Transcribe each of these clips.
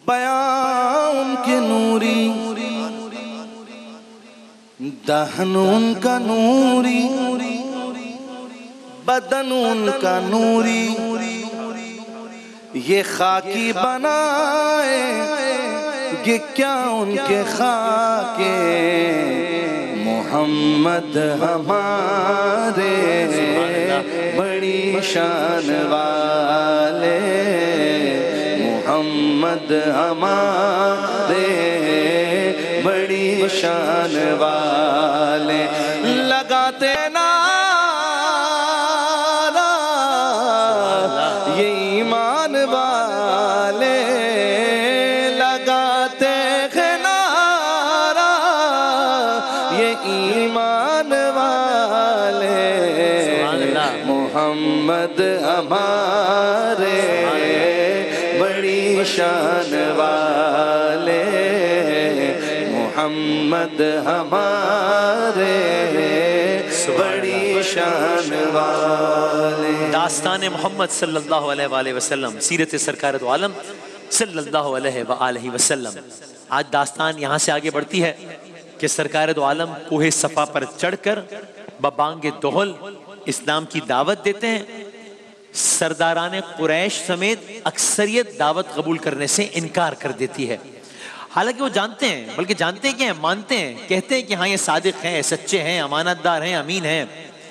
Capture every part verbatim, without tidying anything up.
बयां उनके नूरी, दहन उनका नूरी, बदन उनका नूरी, ये खाकी बनाए ये क्या उनके खाके, मोहम्मद हमारे बड़ी शान वाले, मोहम्मद हमारे बड़ी शान वाले। लगाते नारा ये ईमान वाले, लगाते हैं नारा ये ईमान वाले, मोहम्मद हमारे बड़ी शान वाले, मोहम्मद हमारे बड़ी शान वाले। दास्तान मोहम्मद सल्लल्लाहु अलैहि वसल्लम, सीरत सरकार दो आलम सल्लल्लाहु अलैहि वसल्लम। आज दास्तान यहाँ से आगे बढ़ती है कि सरकार दो आलम कोहे सफा पर चढ़कर बबांगे दोहल इस्लाम की दावत देते हैं। सरदारान कुरैश समेत अक्सरियत दावत कबूल करने से इनकार कर देती है। हालांकि वो जानते हैं, बल्कि जानते हैं कि मानते हैं, कहते हैं कि हाँ ये सादिक हैं, सच्चे हैं, अमानतदार हैं, अमीन हैं,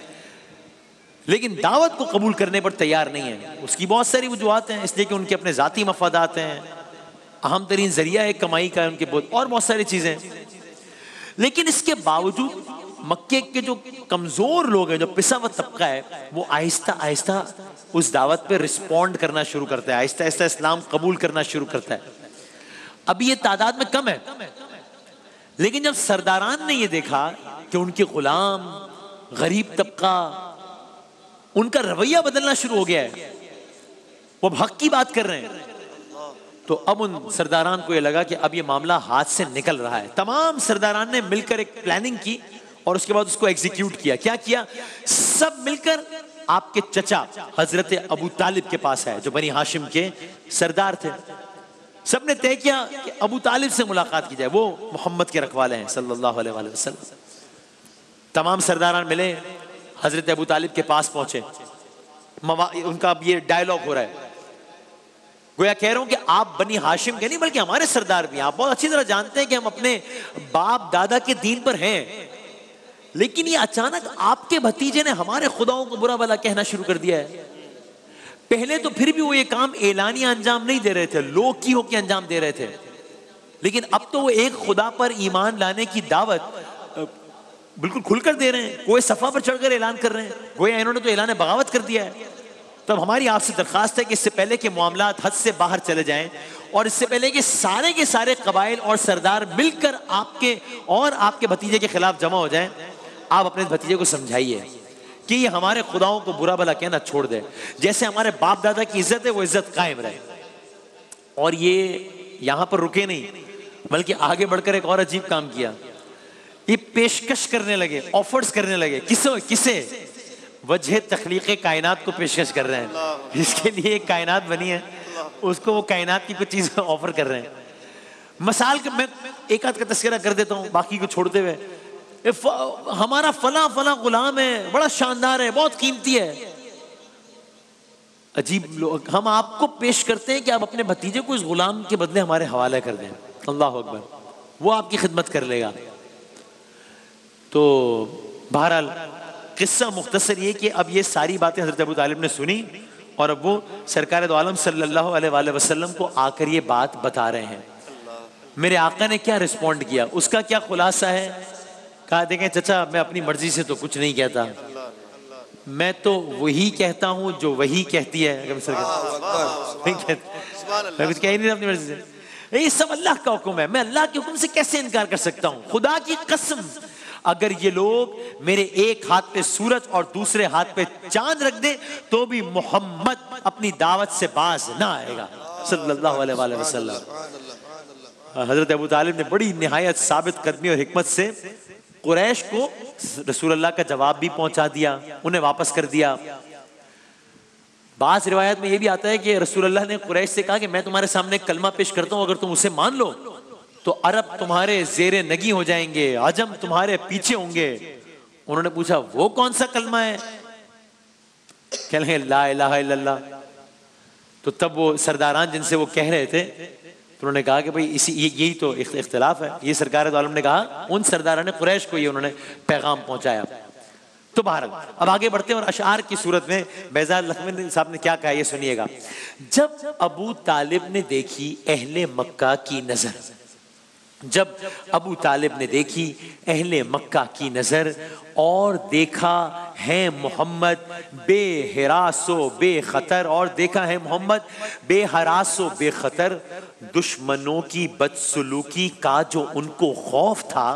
लेकिन दावत को कबूल करने पर तैयार नहीं है। उसकी बहुत सारी वजूहात हैं, इसलिए कि उनके अपने ज़ाती मफादात हैं, अहम तरीन जरिया है कमाई का उनके बहुत, और बहुत सारी चीज़ें। लेकिन इसके बावजूद मक्के के जो कमज़ोर लोग हैं, जो पिसा हुआ तबका है, वो आहिस्ता आहिस्ता उस दावत पे रिस्पॉन्ड करना शुरू करता है, आहिस्ता आहिस्ता इस्लाम कबूल करना शुरू करता है। अभी ये तादाद में कम है, लेकिन जब सरदारान ने ये देखा कि उनके गुलाम गरीब तबका, उनका रवैया बदलना शुरू हो गया है, वो हक की बात कर रहे हैं, तो अब उन सरदारान को ये लगा कि अब ये मामला हाथ से निकल रहा है। तमाम सरदारान ने मिलकर एक प्लानिंग की और उसके बाद उसको एग्जीक्यूट किया। क्या किया? सब मिलकर आपके चचा हजरत अबू तालिब के पास आए, जो बनी हाशिम के सरदार थे। सबने तय किया कि अबू तालिब से मुलाकात की जाए, वो मोहम्मद के रखवाले हैं सल्लल्लाहु अलैहि वसल्लम। तमाम सरदारान मिले, हजरत अबू तालिब के पास पहुंचे। उनका अब ये डायलॉग हो रहा है, गोया कह रहा हूं कि आप बनी हाशिम के नहीं बल्कि हमारे सरदार भी हैं। आप बहुत अच्छी तरह जानते हैं कि हम अपने बाप दादा के दीन पर हैं, लेकिन ये अचानक आपके भतीजे ने हमारे खुदाओं को बुरा भला कहना शुरू कर दिया है। पहले तो फिर भी वो ये काम एलानिया अंजाम नहीं दे रहे थे, लोग की होकर अंजाम दे रहे थे, लेकिन अब तो वो एक खुदा पर ईमान लाने की दावत बिल्कुल खुलकर दे रहे हैं, कोई सफा पर चढ़कर ऐलान कर रहे हैं, गोया इन्होंने तो ऐलान बगावत कर दिया है। तब हमारी आपसे दरखास्त है कि इससे पहले के मामलात हद से बाहर चले जाएं और इससे पहले कि सारे के सारे कबाइल और सरदार मिलकर आपके और आपके भतीजे के खिलाफ जमा हो जाएं, आप अपने भतीजे को समझाइए कि ये हमारे खुदाओं को बुरा भला कहना छोड़ दे, जैसे हमारे बाप दादा की इज्जत है वो इज्जत कायम रहे। और ये यहां पर रुके नहीं, बल्कि आगे बढ़कर एक और अजीब काम किया। ये पेशकश करने लगे, ऑफर्स करने लगे। किसे किसे वजह तख्लीक़ कायनात को पेशकश कर रहे हैं। इसके लिए एक कायनात बनी है, उसको वो कायनात की कुछ चीज़ें ऑफर कर रहे हैं। मिसाल के मैं एक आध का तस्करा कर देता हूँ बाकी को छोड़ते हुए। हमारा फला फला गुलाम है, बड़ा शानदार है, बहुत कीमती है। अजीब लोग, हम आपको पेश करते हैं कि आप अपने भतीजे को इस गुलाम के बदले हमारे हवाले कर दें। अल्लाह अकबर, वो आपकी खिदमत कर लेगा। तो बहरहाल किस्सा मुख्तसर ये कि अब ये सारी बातें हज़रत अबू तालिब ने सुनी और अब वो सरकार दो आलम सल्लल्लाहु अलैहि वसल्लम को आकर ये बात बता रहे हैं। मेरे आका ने क्या रिस्पॉन्ड किया, उसका क्या खुलासा है? कहा, देखें चचा, मैं अपनी मर्जी से तो कुछ नहीं कहता, मैं तो वही कहता हूँ जो वही कहती है। मैं कुछ कह ही नहीं अपनी मर्जी से, ये सब अल्लाह का हुक्म है, मैं अल्लाह के हुक्म से कैसे इनकार कर सकता हूँ? खुदा की कसम, अगर ये लोग मेरे एक हाथ पे सूरज और दूसरे हाथ पे चांद रख दे तो भी मोहम्मद अपनी दावत से बाज ना आएगा सल्लल्लाहु अलैहि वसल्लम। हजरत अबू तालिब ने बड़ी निहायत साबित कदमी और हिकमत से कुरैश को रसूलुल्लाह का जवाब भी पहुंचा दिया, उन्हें वापस कर दिया। बाज़ रिवायत में ये भी आता है कि रसूलुल्लाह ने कुरैश से कहा कि मैं तुम्हारे सामने कलमा पेश करता हूँ, अगर तुम उसे मान लो तो अरब तुम्हारे जेरे नगी हो जाएंगे, अजम तुम्हारे पीछे होंगे। उन्होंने पूछा वो कौन सा कलमा है? कह रहे ला इलाहा इल्लल्लाह। तो तब वो सरदारान जिनसे वो कह रहे थे तो उन्होंने कहा कि भाई इसी ये, यही तो इख्तिलाफ है। ये सरकार दो आलम ने कहा, उन सरदारान कुरैश को ये उन्होंने पैगाम पहुंचाया। तो बहरहाल अब आगे बढ़ते हैं और अशार की सूरत में बेजार लखमी साहब ने क्या कहा ये सुनिएगा। जब अबू तालिब ने देखी अहले मक्का की नजर, जब अबू तालिब ने देखी अहले मक्का की नजर और देखा है मोहम्मद बेहरासो बेखतर, और देखा है मोहम्मद बेहरासो बेखतर, दुश्मनों की बदसलूकी का जो उनको खौफ था,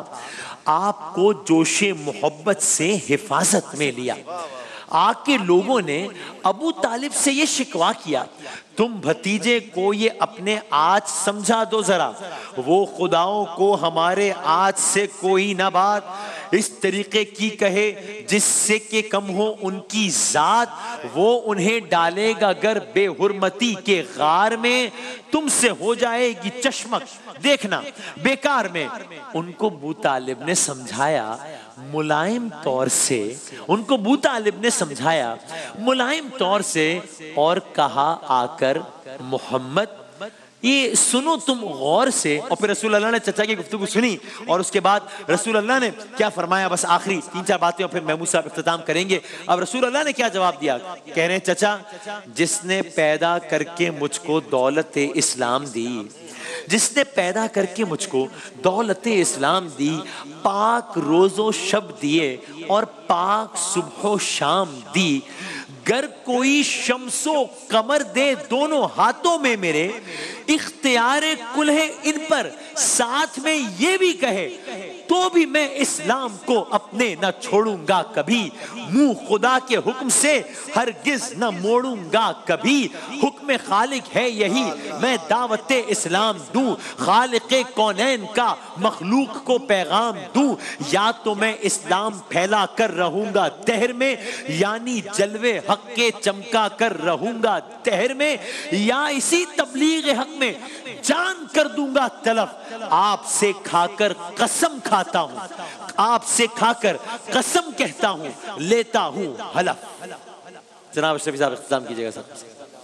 आपको जोशे मोहब्बत से हिफाजत में लिया। आके लोगों ने अबू तालिब से ये शिकवा किया, तुम भतीजे को ये अपने आज समझा दो जरा, वो खुदाओं को हमारे आज से कोई ना बात इस तरीके की कहे जिससे कि कम हो उनकी जात, वो उन्हें डालेगा गर बेहुरमती के गार में, तुमसे हो जाएगी चश्मक देखना बेकार में। उनको अबू तालिब ने समझाया मुलायम तौर से, उनको अबू तालिब ने समझाया मुलायम तौर से और कहा आकर मोहम्मद ये सुनो तुम गौर से। और फिर रसूल अल्लाह ने चचा की गुफ्तगू सुनी और उसके बाद रसूल अल्लाह ने क्या फरमाया, बस आखिरी तीन चार बातें और फिर महमूद साहब इख्तिताम करेंगे। अब रसूल अल्लाह ने क्या जवाब दिया, कह रहे हैं चचा जिसने पैदा करके मुझको दौलत इस्लाम दी, जिसने पैदा करके मुझको दौलत इस्लाम दी, पाक रोजो शब दिए और पाक सुबह शाम दी, गर कोई शम्सो कमर दे दोनों हाथों में मेरे, इख्तियारे कुल है इन पर, साथ में ये भी कहे तो भी मैं इस्लाम को अपने न छोड़ूंगा कभी, मुंह खुदा के हुक्म से हरगिज न मोड़ूंगा कभी, हुक्म खालिक है यही मैं दावत इस्लाम दूं, खालिक कौनैन का मखलूक को पैगाम दूं, या तो मैं इस्लाम फैला कर रहूंगा दहर में, यानी जलवे हक के चमका कर रहूंगा दहर में, या इसी तबलीग हक में जान कर दूंगा तलफ, आपसे खाकर कसम खाता हूं, आपसे खाकर कसम कहता हूं, लेता हूं हलफ। जनाब अशरफी साहब इख्तिताम कीजिएगा सर।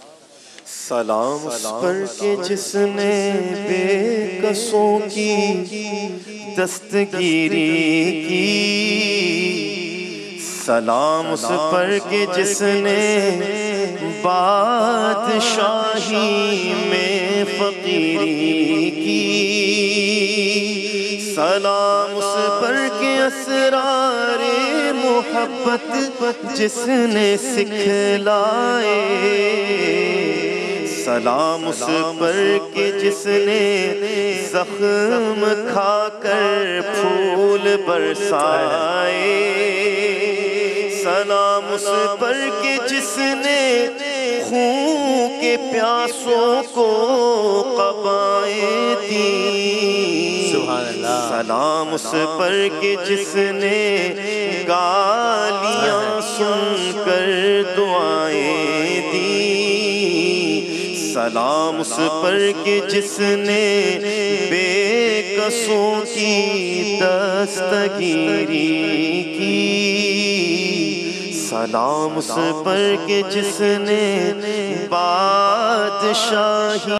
सलाम उस पर के जिसने बेकसों की दस्तगीरी की, सलाम उस पर के जिसने बादशाही में फकीरी की, सलाम उस पर के असरारे मोहब्बत जिसने सिखलाए, सलाम उस पर के जिसने जख्म खाकर फूल बरसाए, सलाम उस पर के जिसने खून के प्यासों को क़बाएं दी, सलाम उस पर के जिसने गालियां सुनकर दुआएं दी, सलाम उस पर के जिसने बेकसों की दस्तगीरी की, सलाम उस पर के जिसने बादशाही